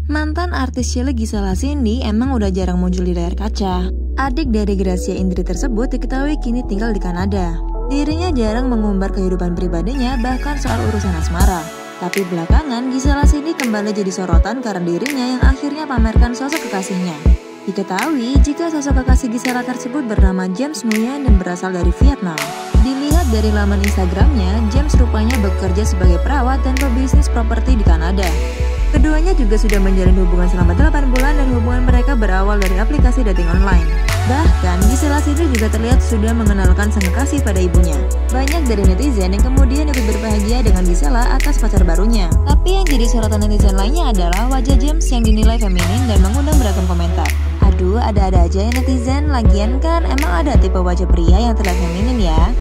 Mantan artis cilik Gisela Cindy emang udah jarang muncul di layar kaca. Adik dari Gracia Indri tersebut diketahui kini tinggal di Kanada. Dirinya jarang mengumbar kehidupan pribadinya, bahkan soal urusan asmara. Tapi belakangan, Gisela Cindy kembali jadi sorotan karena dirinya yang akhirnya pamerkan sosok kekasihnya. Diketahui jika sosok kekasih Gisela tersebut bernama James Nguyen dan berasal dari Vietnam. Dilihat dari laman Instagramnya, James rupanya bekerja sebagai perawat dan pebisnis properti di Kanada. Keduanya juga sudah menjalin hubungan selama 8 bulan dan hubungan mereka berawal dari aplikasi dating online. Bahkan, Gisela Cindy juga terlihat sudah mengenalkan sang kekasih pada ibunya. Banyak dari netizen yang kemudian ikut berbahagia dengan Gisela atas pacar barunya. Tapi yang jadi sorotan netizen lainnya adalah wajah James yang dinilai feminin dan mengundang beragam komentar. Aduh, ada-ada aja ya netizen, lagian kan emang ada tipe wajah pria yang terlihat feminin ya.